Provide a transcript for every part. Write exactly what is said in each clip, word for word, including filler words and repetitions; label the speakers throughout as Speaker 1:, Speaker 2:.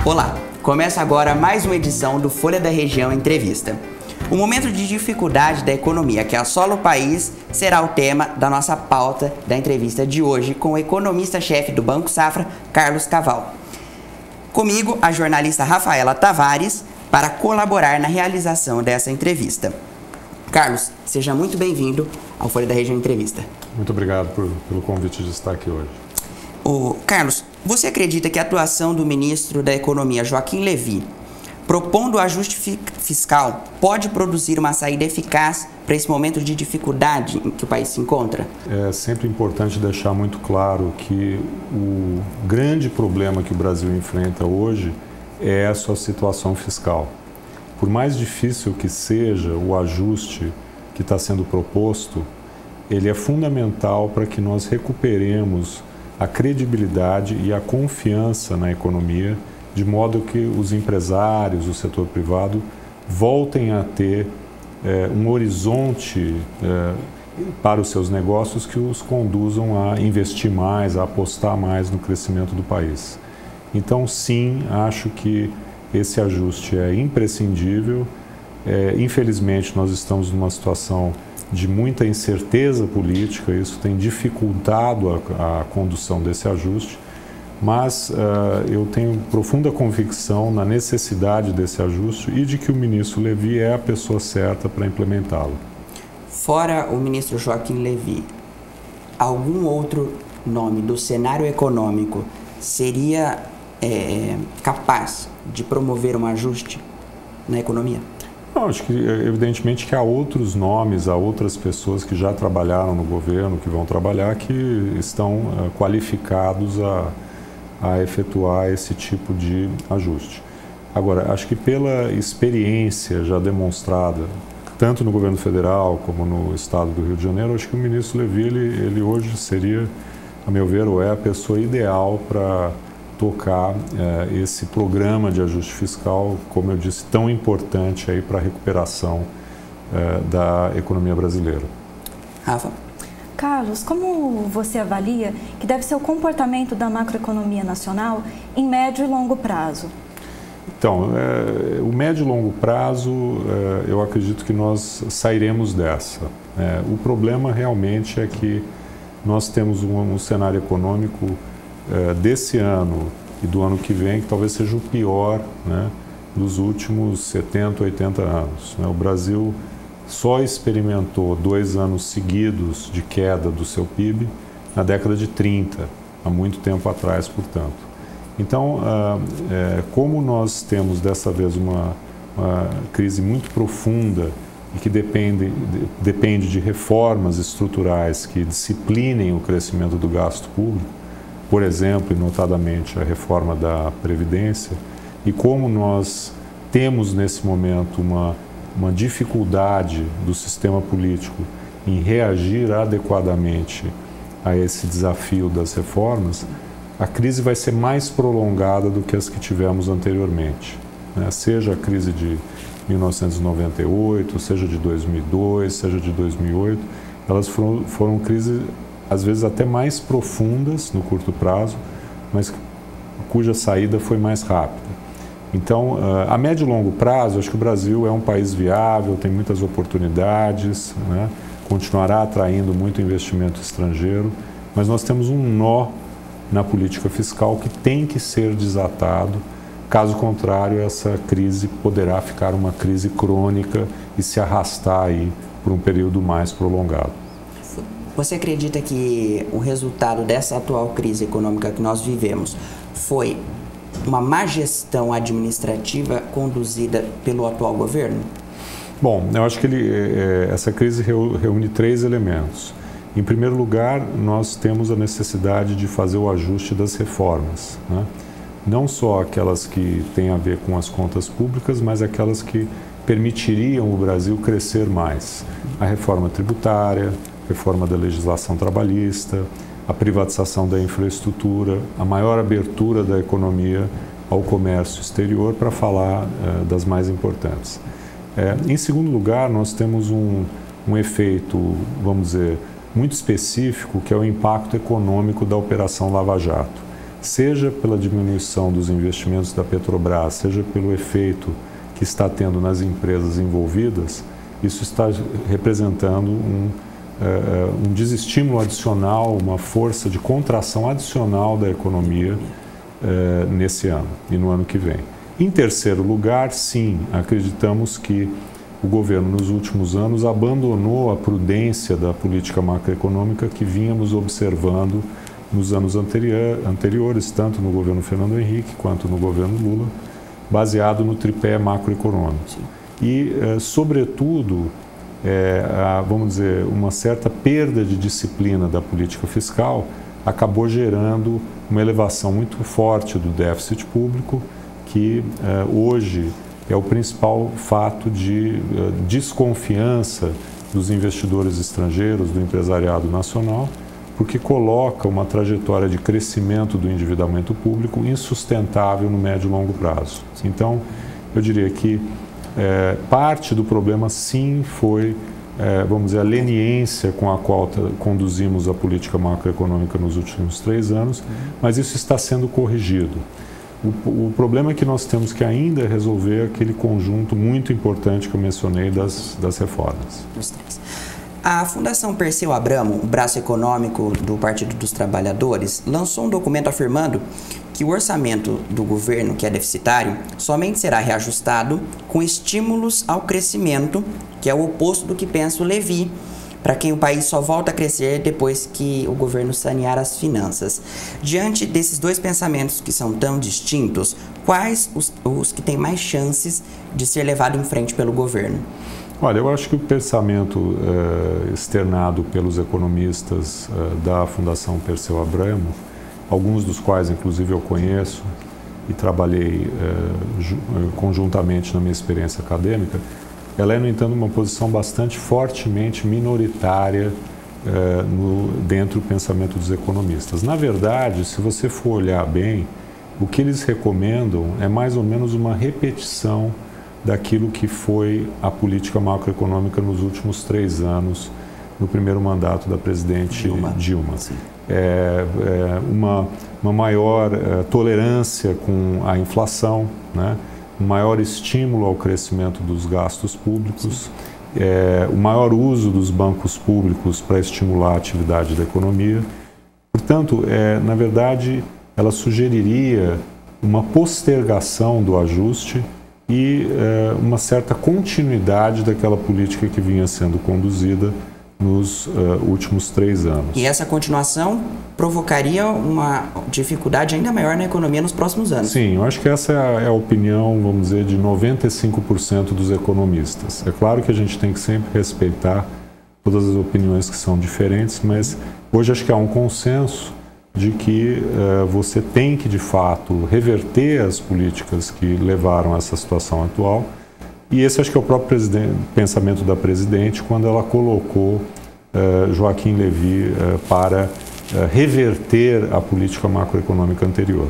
Speaker 1: Olá, começa agora mais uma edição do Folha da Região Entrevista. O momento de dificuldade da economia que assola o país será o tema da nossa pauta da entrevista de hoje com o economista-chefe do Banco Safra, Carlos Caval. Comigo, a jornalista Rafaela Tavares, para colaborar na realização dessa entrevista. Carlos, seja muito bem-vindo ao Folha da Região Entrevista.
Speaker 2: Muito obrigado por, pelo convite de estar aqui hoje.
Speaker 1: O Carlos, você acredita que a atuação do ministro da Economia, Joaquim Levy, propondo o ajuste fiscal, pode produzir uma saída eficaz para esse momento de dificuldade em que o país se encontra?
Speaker 2: É sempre importante deixar muito claro que o grande problema que o Brasil enfrenta hoje é a sua situação fiscal. Por mais difícil que seja o ajuste que está sendo proposto, ele é fundamental para que nós recuperemos a credibilidade e a confiança na economia, de modo que os empresários, o setor privado, voltem a ter é, um horizonte é, para os seus negócios que os conduzam a investir mais, a apostar mais no crescimento do país. Então, sim, acho que esse ajuste é imprescindível. É, infelizmente, nós estamos numa situação de muita incerteza política, isso tem dificultado a, a condução desse ajuste, mas uh, eu tenho profunda convicção na necessidade desse ajuste e de que o ministro Levy é a pessoa certa para implementá-lo.
Speaker 1: Fora o ministro Joaquim Levy, algum outro nome do cenário econômico seria é, capaz de promover um ajuste na economia?
Speaker 2: Não, acho que evidentemente que há outros nomes, há outras pessoas que já trabalharam no governo, que vão trabalhar, que estão uh, qualificados a, a efetuar esse tipo de ajuste. Agora, acho que pela experiência já demonstrada, tanto no governo federal como no estado do Rio de Janeiro, acho que o ministro Levy, ele, ele hoje seria, a meu ver, ou é a pessoa ideal para tocar eh, esse programa de ajuste fiscal, como eu disse, tão importante aí para a recuperação eh, da economia brasileira.
Speaker 1: Rafa?
Speaker 3: Carlos, como você avalia que deve ser o comportamento da macroeconomia nacional em médio e longo prazo?
Speaker 2: Então, eh, o médio e longo prazo, eh, eu acredito que nós sairemos dessa. Eh, o problema realmente é que nós temos um, um cenário econômico desse ano e do ano que vem, que talvez seja o pior, né, dos últimos setenta, oitenta anos. Né? O Brasil só experimentou dois anos seguidos de queda do seu P I B na década de trinta, há muito tempo atrás, portanto. Então, ah, é, como nós temos dessa vez uma, uma crise muito profunda e que depende, de, depende de reformas estruturais que disciplinem o crescimento do gasto público, por exemplo, e notadamente a reforma da Previdência, e como nós temos nesse momento uma, uma dificuldade do sistema político em reagir adequadamente a esse desafio das reformas, a crise vai ser mais prolongada do que as que tivemos anteriormente, né? Seja a crise de mil novecentos e noventa e oito, seja de dois mil e dois, seja de dois mil e oito, elas foram, foram crises às vezes até mais profundas no curto prazo, mas cuja saída foi mais rápida. Então, a médio e longo prazo, acho que o Brasil é um país viável, tem muitas oportunidades, né? Continuará atraindo muito investimento estrangeiro, mas nós temos um nó na política fiscal que tem que ser desatado. Caso contrário, essa crise poderá ficar uma crise crônica e se arrastar aí por um período mais prolongado.
Speaker 1: Você acredita que o resultado dessa atual crise econômica que nós vivemos foi uma má gestão administrativa conduzida pelo atual governo?
Speaker 2: Bom, eu acho que ele, é, essa crise reúne três elementos. Em primeiro lugar, nós temos a necessidade de fazer o ajuste das reformas, né? Não só aquelas que têm a ver com as contas públicas, mas aquelas que permitiriam o Brasil crescer mais. A reforma tributária, reforma da legislação trabalhista, a privatização da infraestrutura, a maior abertura da economia ao comércio exterior, para falar eh, das mais importantes. Eh, em segundo lugar, nós temos um, um efeito, vamos dizer, muito específico, que é o impacto econômico da Operação Lava Jato. seja pela diminuição dos investimentos da Petrobras, seja pelo efeito que está tendo nas empresas envolvidas, isso está representando um, uh, um desestímulo adicional, uma força de contração adicional da economia uh, nesse ano e no ano que vem. Em terceiro lugar, sim, acreditamos que o governo nos últimos anos abandonou a prudência da política macroeconômica que vínhamos observando nos anos anterior, anteriores, tanto no governo Fernando Henrique quanto no governo Lula, baseado no tripé macroeconômico. Sim. E, eh, sobretudo, eh, a, vamos dizer, uma certa perda de disciplina da política fiscal acabou gerando uma elevação muito forte do déficit público, que eh, hoje é o principal fato de eh, desconfiança dos investidores estrangeiros, do empresariado nacional, porque coloca uma trajetória de crescimento do endividamento público insustentável no médio e longo prazo. Então, eu diria que é, parte do problema, sim, foi, é, vamos dizer, a leniência com a qual conduzimos a política macroeconômica nos últimos três anos, mas isso está sendo corrigido. O, o problema é que nós temos que ainda resolver aquele conjunto muito importante que eu mencionei das, das reformas.
Speaker 1: A Fundação Perseu Abramo, o braço econômico do Partido dos Trabalhadores, lançou um documento afirmando que o orçamento do governo, que é deficitário, somente será reajustado com estímulos ao crescimento, que é o oposto do que pensa o Levi, para quem o país só volta a crescer depois que o governo sanear as finanças. Diante desses dois pensamentos que são tão distintos, quais os, os que têm mais chances de ser levado em frente pelo governo?
Speaker 2: Olha, eu acho que o pensamento uh, externado pelos economistas uh, da Fundação Perseu Abramo, alguns dos quais, inclusive, eu conheço e trabalhei uh, conjuntamente na minha experiência acadêmica, ela é, no entanto, uma posição bastante fortemente minoritária uh, no, dentro do pensamento dos economistas. Na verdade, se você for olhar bem, o que eles recomendam é mais ou menos uma repetição daquilo que foi a política macroeconômica nos últimos três anos, no primeiro mandato da presidente Dilma. Dilma. É, é uma, uma maior é, tolerância com a inflação, né? Um maior estímulo ao crescimento dos gastos públicos, é, o maior uso dos bancos públicos para estimular a atividade da economia. Portanto, é, na verdade, ela sugeriria uma postergação do ajuste e eh, uma certa continuidade daquela política que vinha sendo conduzida nos uh, últimos três anos.
Speaker 1: E essa continuação provocaria uma dificuldade ainda maior na economia nos próximos anos?
Speaker 2: Sim, eu acho que essa é a opinião, vamos dizer, de noventa e cinco por cento dos economistas. É claro que a gente tem que sempre respeitar todas as opiniões que são diferentes, mas hoje acho que há um consenso de que uh, você tem que, de fato, reverter as políticas que levaram a essa situação atual. E esse acho que é o próprio pensamento da presidente quando ela colocou uh, Joaquim Levy uh, para uh, reverter a política macroeconômica anterior.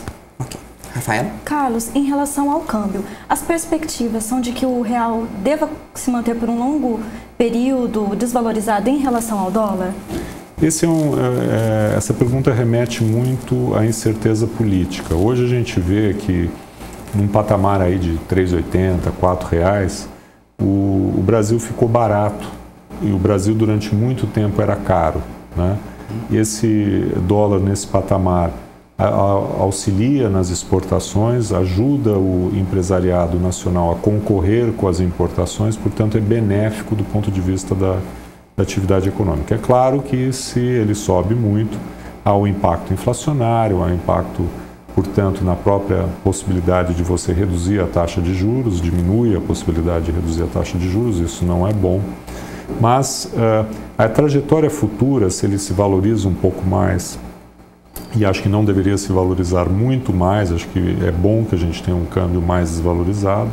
Speaker 1: Ok. Rafael?
Speaker 3: Carlos, em relação ao câmbio, as perspectivas são de que o real deva se manter por um longo período desvalorizado em relação ao dólar?
Speaker 2: Esse é um, é, essa pergunta remete muito à incerteza política. Hoje a gente vê que num patamar aí de três reais e oitenta centavos, quatro reais, o, o Brasil ficou barato e o Brasil durante muito tempo era caro, né? E esse dólar nesse patamar a, a, auxilia nas exportações, ajuda o empresariado nacional a concorrer com as importações, portanto é benéfico do ponto de vista da da atividade econômica. É claro que se ele sobe muito, há um impacto inflacionário, há um impacto, portanto, na própria possibilidade de você reduzir a taxa de juros, diminui a possibilidade de reduzir a taxa de juros, isso não é bom. Mas uh, a trajetória futura, se ele se valoriza um pouco mais, e acho que não deveria se valorizar muito mais, acho que é bom que a gente tenha um câmbio mais desvalorizado,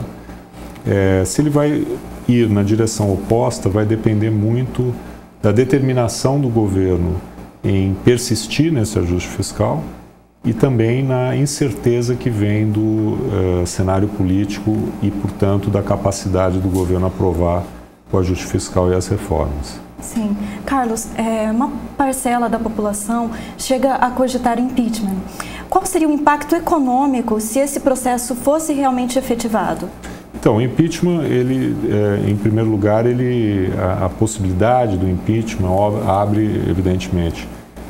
Speaker 2: é, se ele vai ir na direção oposta vai depender muito da determinação do governo em persistir nesse ajuste fiscal e também na incerteza que vem do uh, cenário político e, portanto, da capacidade do governo aprovar o ajuste fiscal e as reformas.
Speaker 3: Sim. Carlos, é, uma parcela da população chega a cogitar impeachment. qual seria o impacto econômico se esse processo fosse realmente efetivado?
Speaker 2: Então, o impeachment, ele, é, em primeiro lugar, ele, a, a possibilidade do impeachment abre, evidentemente,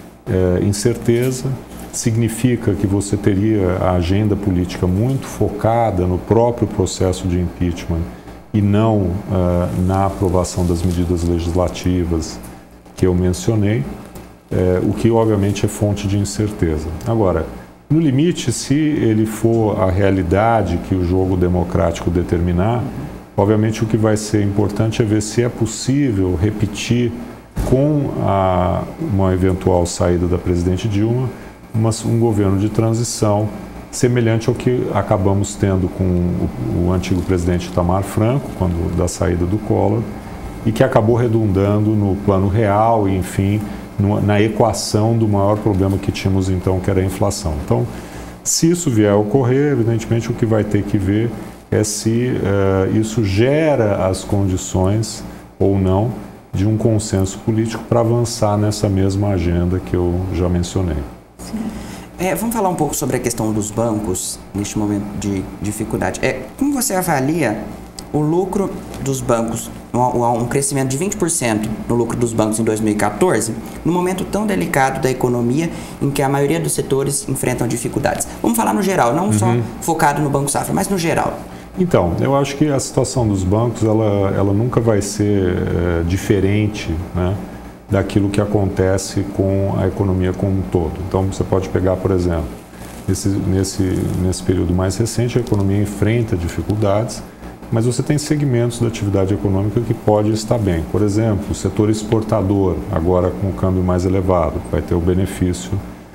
Speaker 2: é, incerteza, significa que você teria a agenda política muito focada no próprio processo de impeachment e não uh, na aprovação das medidas legislativas que eu mencionei, é, o que obviamente é fonte de incerteza. Agora, no limite, se ele for a realidade que o jogo democrático determinar, obviamente o que vai ser importante é ver se é possível repetir com a, uma eventual saída da presidente Dilma uma, um governo de transição semelhante ao que acabamos tendo com o, o antigo presidente Itamar Franco, quando da saída do Collor, e que acabou redundando no plano real e, enfim, no, na equação do maior problema que tínhamos então, que era a inflação. Então, se isso vier a ocorrer, evidentemente o que vai ter que ver é se uh, isso gera as condições ou não de um consenso político para avançar nessa mesma agenda que eu já mencionei.
Speaker 3: Sim.
Speaker 1: É, vamos falar um pouco sobre a questão dos bancos neste momento de dificuldade. É, como você avalia o lucro dos bancos, um, um crescimento de vinte por cento no lucro dos bancos em dois mil e quatorze, no momento tão delicado da economia em que a maioria dos setores enfrentam dificuldades? Vamos falar no geral, não uhum. só focado no Banco Safra, mas no geral.
Speaker 2: Então, eu acho que a situação dos bancos ela, ela nunca vai ser é, diferente, né, daquilo que acontece com a economia como um todo. Então, você pode pegar, por exemplo, nesse, nesse, nesse período mais recente, a economia enfrenta dificuldades, mas você tem segmentos da atividade econômica que pode estar bem. Por exemplo, o setor exportador, agora com o câmbio mais elevado, vai ter o benefício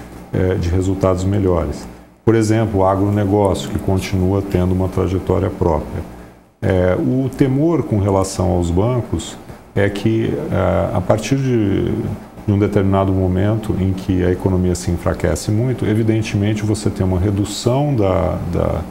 Speaker 2: é, de resultados melhores. Por exemplo, o agronegócio, que continua tendo uma trajetória própria. É, o temor com relação aos bancos é que, é, a partir de, de um determinado momento em que a economia se enfraquece muito, evidentemente você tem uma redução da, da,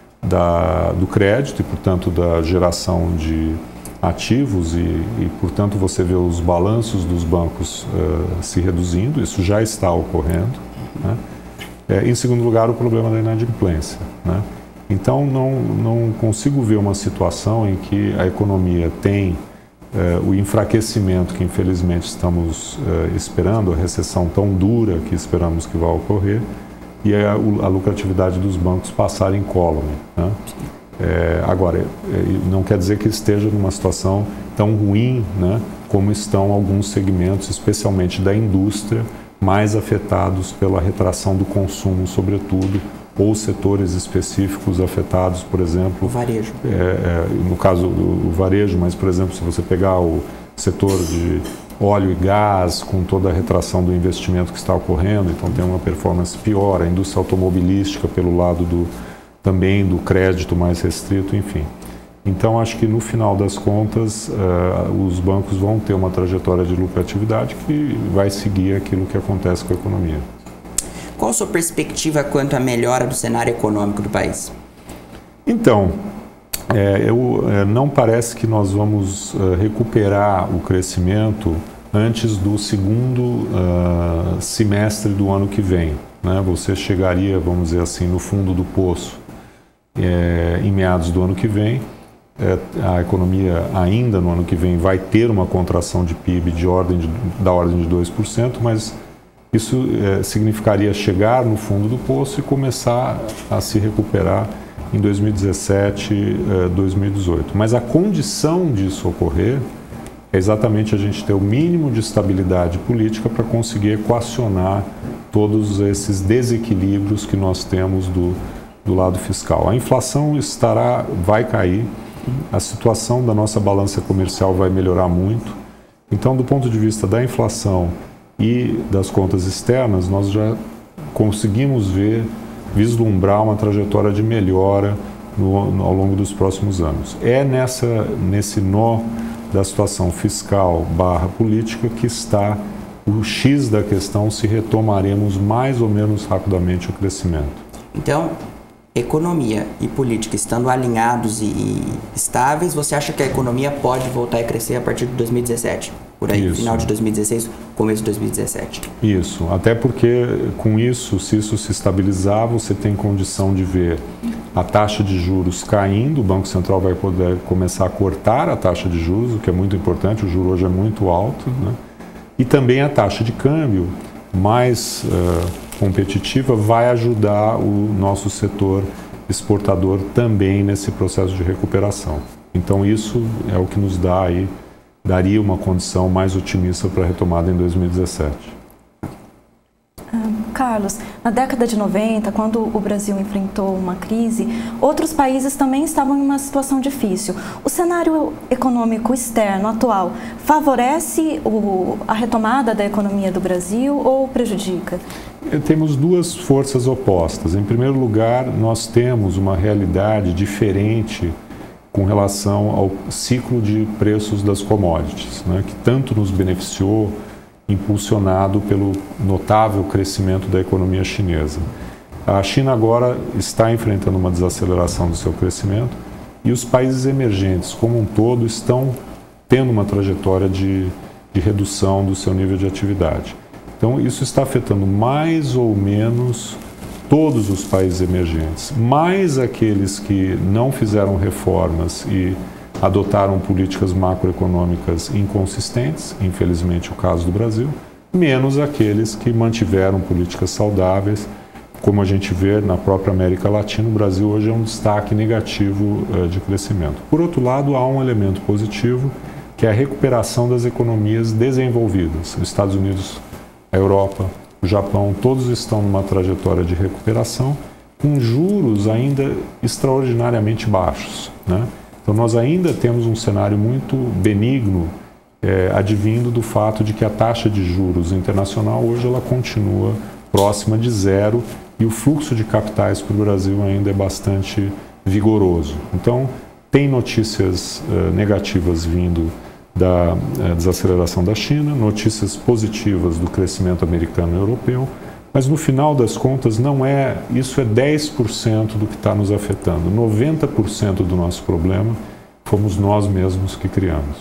Speaker 2: da, do crédito e, portanto, da geração de ativos e, e portanto, você vê os balanços dos bancos uh, se reduzindo, isso já está ocorrendo, né? É, em segundo lugar, o problema da inadimplência, né? Então, não, não consigo ver uma situação em que a economia tem é, o enfraquecimento que, infelizmente, estamos é, esperando, a recessão tão dura que esperamos que vá ocorrer, e a, a lucratividade dos bancos passar incólume, né? É, agora, é, não quer dizer que esteja numa situação tão ruim, né, como estão alguns segmentos, especialmente da indústria, mais afetados pela retração do consumo, sobretudo, ou setores específicos afetados, por exemplo...
Speaker 1: O varejo.
Speaker 2: É, é, no caso do varejo, mas, por exemplo, se você pegar o setor de óleo e gás, com toda a retração do investimento que está ocorrendo, então tem uma performance pior, a indústria automobilística pelo lado do, também do crédito mais restrito, enfim. Então, acho que no final das contas, uh, os bancos vão ter uma trajetória de lucratividade que vai seguir aquilo que acontece com a economia.
Speaker 1: Qual a sua perspectiva quanto à melhora do cenário econômico do país?
Speaker 2: Então, é, eu, é, não parece que nós vamos uh, recuperar o crescimento antes do segundo uh, semestre do ano que vem, né? Você chegaria, vamos dizer assim, no fundo do poço é, em meados do ano que vem. A economia ainda no ano que vem vai ter uma contração de P I B de ordem de, da ordem de dois por cento, mas isso é, significaria chegar no fundo do poço e começar a se recuperar em dois mil e dezessete, dois mil e dezoito. Mas a condição disso ocorrer é exatamente a gente ter o mínimo de estabilidade política para conseguir equacionar todos esses desequilíbrios que nós temos do, do lado fiscal. A inflação estará, vai cair. A situação da nossa balança comercial vai melhorar muito. Então, do ponto de vista da inflação e das contas externas, nós já conseguimos ver, vislumbrar uma trajetória de melhora no, no, ao longo dos próximos anos. É nessa, nesse nó da situação fiscal barra política que está o X da questão, se retomaremos mais ou menos rapidamente o crescimento.
Speaker 1: Então, economia e política estando alinhados e, e estáveis, você acha que a economia pode voltar a crescer a partir de dois mil e dezessete? Por aí, isso. Final de dois mil e dezesseis, começo de dois mil e dezessete.
Speaker 2: Isso, até porque com isso, se isso se estabilizar, você tem condição de ver a taxa de juros caindo, o Banco Central vai poder começar a cortar a taxa de juros, o que é muito importante, o juro hoje é muito alto, né? E também a taxa de câmbio mais uh, competitiva vai ajudar o nosso setor exportador também nesse processo de recuperação. Então isso é o que nos dá aí, daria uma condição mais otimista para a retomada em dois mil e dezessete.
Speaker 3: Carlos, na década de noventa, quando o Brasil enfrentou uma crise, outros países também estavam em uma situação difícil. O cenário econômico externo atual favorece o, a retomada da economia do Brasil ou prejudica?
Speaker 2: Temos duas forças opostas. Em primeiro lugar, nós temos uma realidade diferente com relação ao ciclo de preços das commodities, né, que tanto nos beneficiou, impulsionado pelo notável crescimento da economia chinesa. A China agora está enfrentando uma desaceleração do seu crescimento e os países emergentes, como um todo, estão tendo uma trajetória de, de redução do seu nível de atividade. Então, isso está afetando mais ou menos todos os países emergentes, mais aqueles que não fizeram reformas e adotaram políticas macroeconômicas inconsistentes, infelizmente o caso do Brasil, menos aqueles que mantiveram políticas saudáveis, como a gente vê na própria América Latina. O Brasil hoje é um destaque negativo uh, de crescimento. Por outro lado, há um elemento positivo, que é a recuperação das economias desenvolvidas. Os Estados Unidos, a Europa, o Japão, todos estão numa trajetória de recuperação, com juros ainda extraordinariamente baixos, né? Então, nós ainda temos um cenário muito benigno, é, advindo do fato de que a taxa de juros internacional hoje ela continua próxima de zero e o fluxo de capitais para o Brasil ainda é bastante vigoroso. Então, tem notícias uh, negativas vindo da uh, desaceleração da China, notícias positivas do crescimento americano e europeu, mas no final das contas não é, isso é dez por cento do que está nos afetando. noventa por cento do nosso problema fomos nós mesmos que criamos.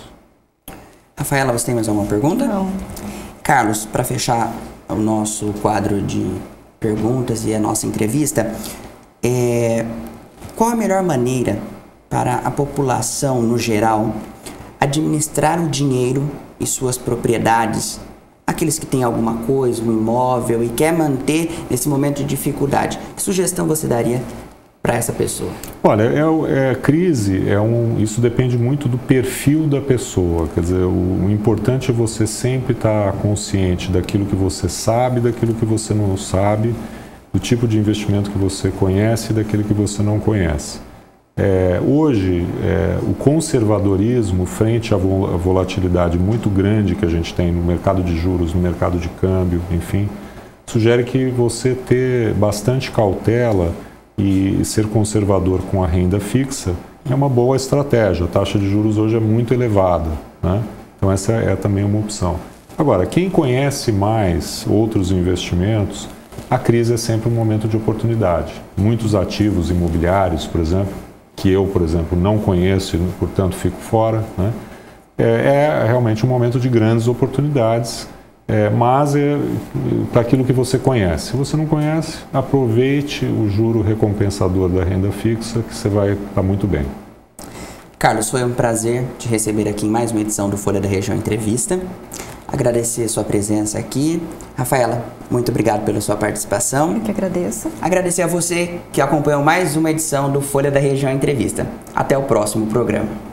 Speaker 1: Rafaela, você tem mais alguma pergunta?
Speaker 3: Não.
Speaker 1: Carlos, para fechar o nosso quadro de perguntas e a nossa entrevista, é, qual a melhor maneira para a população, no geral, administrar o dinheiro e suas propriedades, aqueles que têm alguma coisa, um imóvel e quer manter nesse momento de dificuldade? Que sugestão você daria para essa pessoa?
Speaker 2: Olha, é, é crise, é um, isso depende muito do perfil da pessoa. Quer dizer, o, o importante é você sempre estar consciente daquilo que você sabe, daquilo que você não sabe, do tipo de investimento que você conhece e daquele que você não conhece. É, hoje, é, o conservadorismo frente à volatilidade muito grande que a gente tem no mercado de juros, no mercado de câmbio, enfim, sugere que você ter bastante cautela e ser conservador com a renda fixa é uma boa estratégia. A taxa de juros hoje é muito elevada, né? Então essa é também uma opção. Agora, quem conhece mais outros investimentos, a crise é sempre um momento de oportunidade. Muitos ativos imobiliários, por exemplo, que eu, por exemplo, não conheço e, portanto, fico fora, né? É, é realmente um momento de grandes oportunidades, é, mas é para aquilo que você conhece. Se você não conhece, aproveite o juro recompensador da renda fixa, que você vai estar muito bem.
Speaker 1: Carlos, foi um prazer te receber aqui em mais uma edição do Folha da Região Entrevista. Agradecer a sua presença aqui. Rafaela, muito obrigado pela sua participação.
Speaker 3: Eu que agradeço.
Speaker 1: Agradecer a você que acompanhou mais uma edição do Folha da Região Entrevista. Até o próximo programa.